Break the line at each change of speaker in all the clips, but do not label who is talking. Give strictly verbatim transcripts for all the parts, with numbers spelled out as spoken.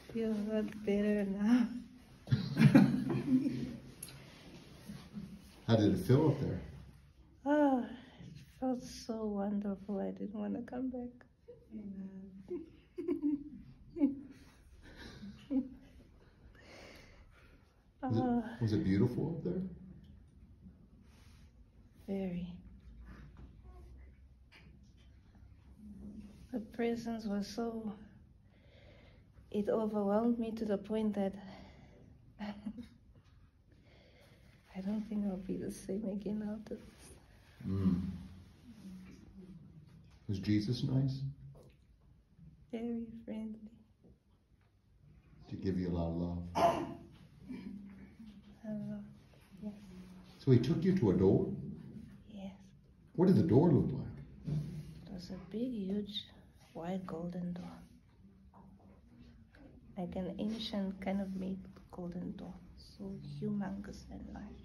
feel a lot better now.
How did it feel up there?
Oh, it felt so wonderful. I didn't want to come back.
Was it,
Oh,
was it beautiful up there?
very. The presence was so, it overwhelmed me to the point that I don't think I'll be the same again after this.
Mm. Was Jesus nice?
Very friendly.
To give you a lot of love.
I love, yes,
So he took you to a door?
yes.
What did the door look like?
It was a big, huge, white golden door. Like an ancient kind of made golden door. So humongous and large.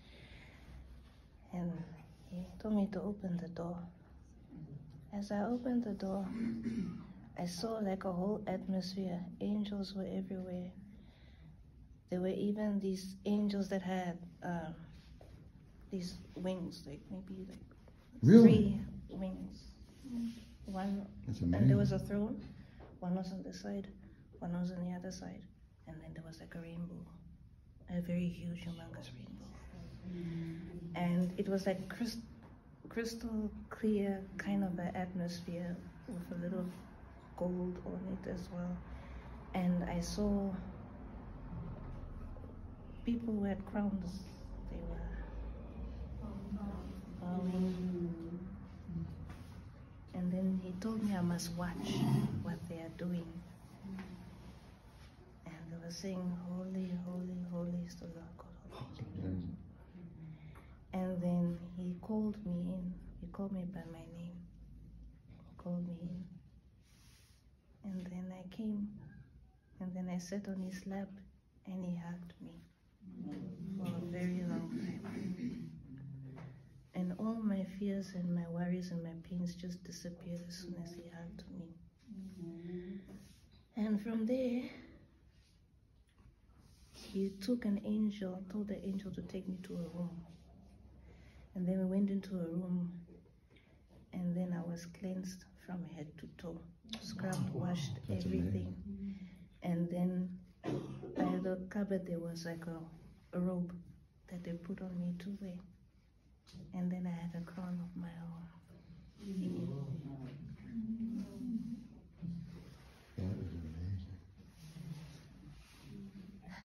And he told me to open the door. As I opened the door, I saw like a whole atmosphere. Angels were everywhere. There were even these angels that had um, these wings, like maybe like
Really?
three wings. One,
That's
and there
amazing.
was a throne. One was on this side, one was on the other side, and then there was like a rainbow, a very huge, humongous rainbow. And it was like crystal, crystal clear kind of an atmosphere with a little gold on it as well. And I saw people who had crowns. They were bowing. And then he told me I must watch what they are doing. And they were saying, holy, holy, holy is the Lord God Almighty. And then he called me in. He called me by my name. He called me in. And then I came. And then I sat on his lap and he hugged me for a very long time. And all my fears and my worries and my pains just disappeared as soon as he hugged me. And from there, he took an angel, told the angel to take me to a room. And then we went into a room, and then I was cleansed from head to toe, scrubbed, washed,
That's
everything. And then by the cupboard there was like a, a robe that they put on me to wear. And then I had a crown of my own.